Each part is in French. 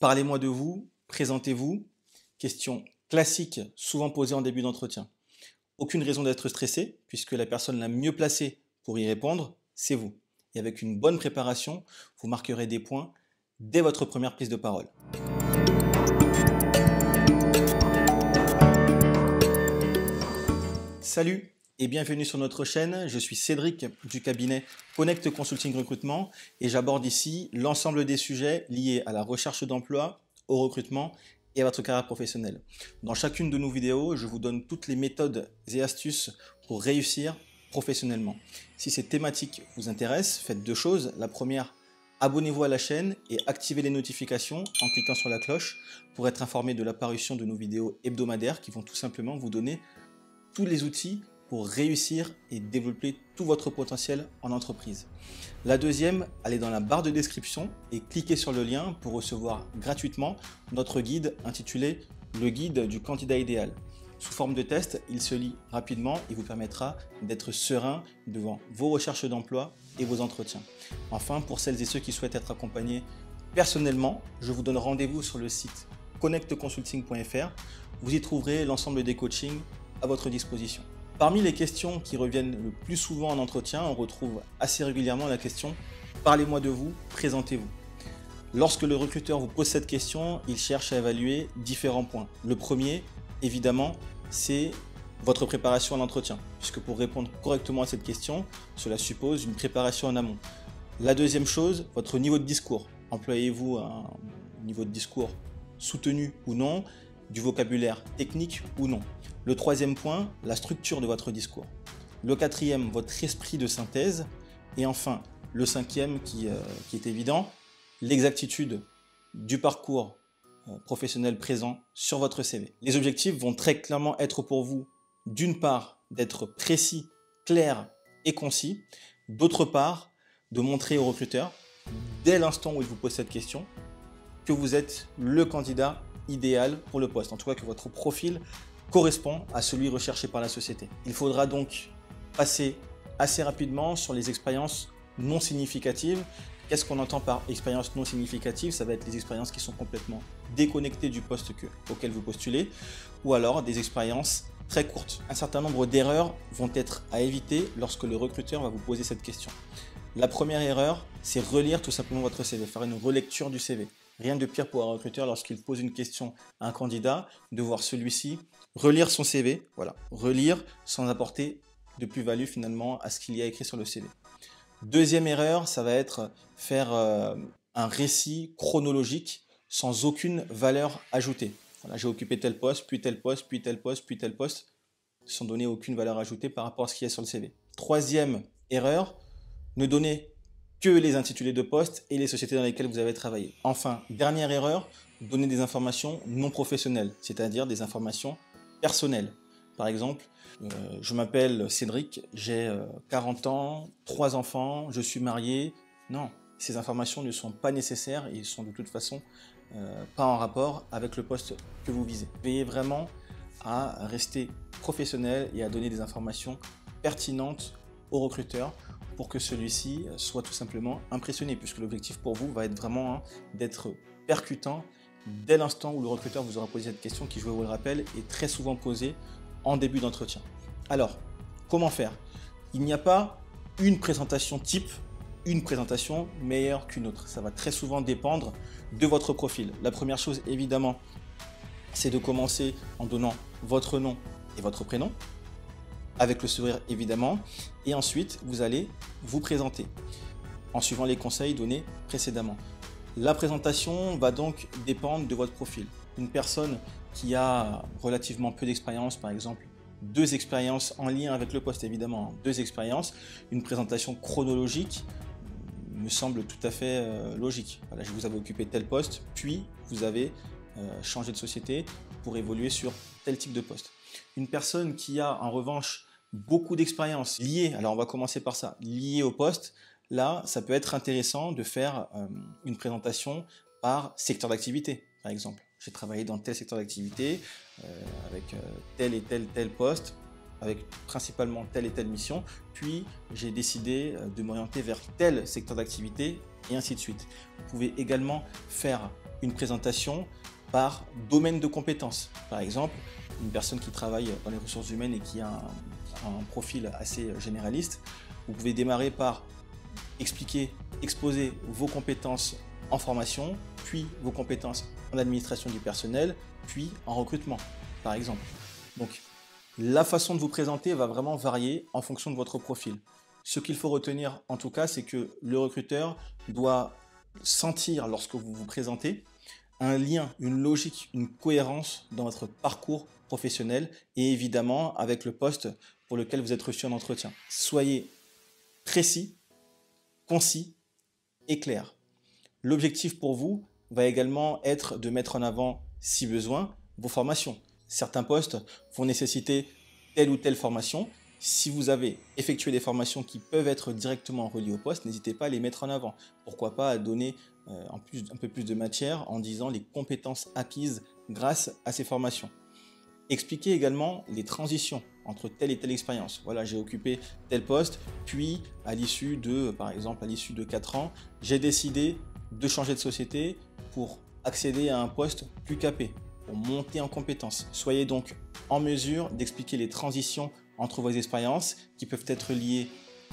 Parlez-moi de vous, présentez-vous. Question classique, souvent posée en début d'entretien. Aucune raison d'être stressé, puisque la personne la mieux placée pour y répondre, c'est vous. Et avec une bonne préparation, vous marquerez des points dès votre première prise de parole. Salut et bienvenue sur notre chaîne. Je suis Cédric du cabinet Connect Consulting Recrutement et j'aborde ici l'ensemble des sujets liés à la recherche d'emploi, au recrutement et à votre carrière professionnelle. Dans chacune de nos vidéos, je vous donne toutes les méthodes et astuces pour réussir professionnellement. Si ces thématiques vous intéressent, faites deux choses. La première, abonnez-vous à la chaîne et activez les notifications en cliquant sur la cloche pour être informé de l'apparition de nos vidéos hebdomadaires qui vont tout simplement vous donner tous les outils pour réussir et développer tout votre potentiel en entreprise. La deuxième, allez dans la barre de description et cliquez sur le lien pour recevoir gratuitement notre guide intitulé « Le guide du candidat idéal ». Sous forme de test, il se lit rapidement et vous permettra d'être serein devant vos recherches d'emploi et vos entretiens. Enfin, pour celles et ceux qui souhaitent être accompagnés personnellement, je vous donne rendez-vous sur le site connectconsulting.fr. Vous y trouverez l'ensemble des coachings à votre disposition. Parmi les questions qui reviennent le plus souvent en entretien, on retrouve assez régulièrement la question « Parlez-moi de vous, présentez-vous ». Lorsque le recruteur vous pose cette question, il cherche à évaluer différents points. Le premier, évidemment, c'est votre préparation à l'entretien, puisque pour répondre correctement à cette question, cela suppose une préparation en amont. La deuxième chose, votre niveau de discours. Employez-vous un niveau de discours soutenu ou non, du vocabulaire technique ou non. Le troisième point, la structure de votre discours. Le quatrième, votre esprit de synthèse. Et enfin, le cinquième qui est évident, l'exactitude du parcours professionnel présent sur votre CV. Les objectifs vont très clairement être pour vous, d'une part, d'être précis, clair et concis. D'autre part, de montrer au recruteur, dès l'instant où il vous pose cette question, que vous êtes le candidat idéal pour le poste. En tout cas, que votre profil correspond à celui recherché par la société. Il faudra donc passer assez rapidement sur les expériences non significatives. Qu'est-ce qu'on entend par expérience non significative? Ça va être les expériences qui sont complètement déconnectées du poste auquel vous postulez, ou alors des expériences très courtes. Un certain nombre d'erreurs vont être à éviter lorsque le recruteur va vous poser cette question. La première erreur, c'est relire tout simplement votre CV, faire une relecture du CV. Rien de pire pour un recruteur lorsqu'il pose une question à un candidat, de voir celui-ci relire son CV, voilà, relire sans apporter de plus-value finalement à ce qu'il y a écrit sur le CV. Deuxième erreur, ça va être faire un récit chronologique sans aucune valeur ajoutée. Voilà, j'ai occupé tel poste, puis tel poste, puis tel poste, puis tel poste, sans donner aucune valeur ajoutée par rapport à ce qu'il y a sur le CV. Troisième erreur, ne donner que les intitulés de poste et les sociétés dans lesquelles vous avez travaillé. Enfin, dernière erreur, donner des informations non professionnelles, c'est-à-dire des informations personnelles. Par exemple, je m'appelle Cédric, j'ai 40 ans, 3 enfants, je suis marié. Non, ces informations ne sont pas nécessaires et sont de toute façon pas en rapport avec le poste que vous visez. Veillez vraiment à rester professionnel et à donner des informations pertinentes au recruteur pour que celui-ci soit tout simplement impressionné, puisque l'objectif pour vous va être vraiment d'être percutant dès l'instant où le recruteur vous aura posé cette question qui, je vous le rappelle, est très souvent posée en début d'entretien. Alors, comment faire? Il n'y a pas une présentation type, une présentation meilleure qu'une autre. Ça va très souvent dépendre de votre profil. La première chose, évidemment, c'est de commencer en donnant votre nom et votre prénom, avec le sourire évidemment, et ensuite vous allez vous présenter en suivant les conseils donnés précédemment. La présentation va donc dépendre de votre profil. Une personne qui a relativement peu d'expérience, par exemple 2 expériences en lien avec le poste évidemment, 2 expériences, une présentation chronologique me semble tout à fait logique. Voilà, je vous avais occupé tel poste, puis vous avez changé de société pour évoluer sur tel type de poste. Une personne qui a en revanche beaucoup d'expérience liée, alors on va commencer par ça, liée au poste, là ça peut être intéressant de faire une présentation par secteur d'activité par exemple. J'ai travaillé dans tel secteur d'activité avec tel et tel poste, avec principalement telle et telle mission, puis j'ai décidé de m'orienter vers tel secteur d'activité et ainsi de suite. Vous pouvez également faire une présentation par domaine de compétences. Par exemple, une personne qui travaille dans les ressources humaines et qui a un profil assez généraliste, vous pouvez démarrer par expliquer, exposer vos compétences en formation, puis vos compétences en administration du personnel, puis en recrutement, par exemple. Donc, la façon de vous présenter va vraiment varier en fonction de votre profil. Ce qu'il faut retenir en tout cas, c'est que le recruteur doit sentir lorsque vous vous présentez un lien, une logique, une cohérence dans votre parcours professionnel et évidemment avec le poste pour lequel vous êtes reçu en entretien. Soyez précis, concis et clair. L'objectif pour vous va également être de mettre en avant, si besoin, vos formations. Certains postes vont nécessiter telle ou telle formation. Si vous avez effectué des formations qui peuvent être directement reliées au poste, n'hésitez pas à les mettre en avant. Pourquoi pas à donner un peu plus de matière en disant les compétences acquises grâce à ces formations. Expliquez également les transitions entre telle et telle expérience. Voilà, j'ai occupé tel poste, puis à l'issue de, par exemple, à l'issue de 4 ans, j'ai décidé de changer de société pour accéder à un poste plus capé, pour monter en compétences. Soyez donc en mesure d'expliquer les transitions entre vos expériences qui peuvent être liées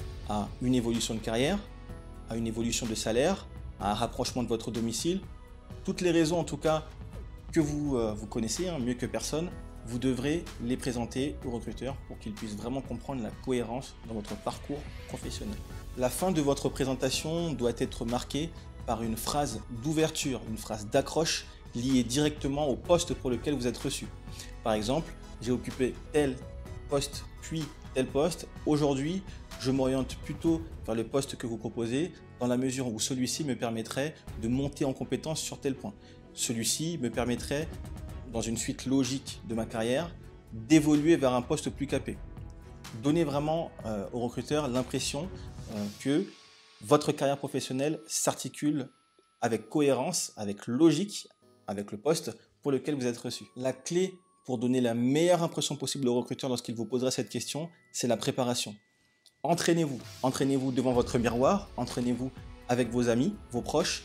à une évolution de carrière, à une évolution de salaire, à un rapprochement de votre domicile. Toutes les raisons en tout cas que vous connaissez mieux que personne, vous devrez les présenter au recruteur pour qu'il puisse vraiment comprendre la cohérence dans votre parcours professionnel. La fin de votre présentation doit être marquée par une phrase d'ouverture, une phrase d'accroche liée directement au poste pour lequel vous êtes reçu. Par exemple, j'ai occupé tel poste puis tel poste. Aujourd'hui, je m'oriente plutôt vers le poste que vous proposez dans la mesure où celui-ci me permettrait de monter en compétence sur tel point. Celui-ci me permettrait, dans une suite logique de ma carrière, d'évoluer vers un poste plus capé. Donnez vraiment au recruteur l'impression que votre carrière professionnelle s'articule avec cohérence, avec logique, avec le poste pour lequel vous êtes reçu. La clé pour donner la meilleure impression possible au recruteur lorsqu'il vous posera cette question, c'est la préparation. Entraînez-vous. Entraînez-vous devant votre miroir, entraînez-vous avec vos amis, vos proches.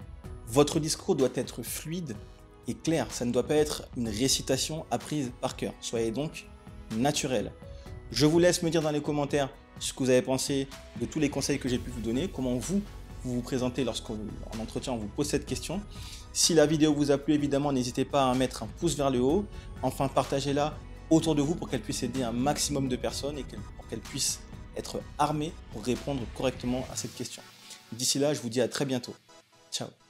Votre discours doit être fluide et clair. Ça ne doit pas être une récitation apprise par cœur. Soyez donc naturel. Je vous laisse me dire dans les commentaires ce que vous avez pensé de tous les conseils que j'ai pu vous donner, comment vous vous présentez lorsqu'en entretien on vous pose cette question. Si la vidéo vous a plu, évidemment, n'hésitez pas à mettre un pouce vers le haut. Enfin, partagez-la autour de vous pour qu'elle puisse aider un maximum de personnes et pour qu'elle puisse être armée pour répondre correctement à cette question. D'ici là, je vous dis à très bientôt. Ciao.